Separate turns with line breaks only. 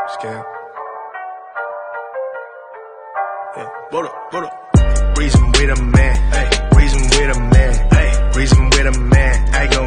Scam. Yeah. Bolo. Reason with a man. Hey. Reason with a man. Hey. Reason with a man. I go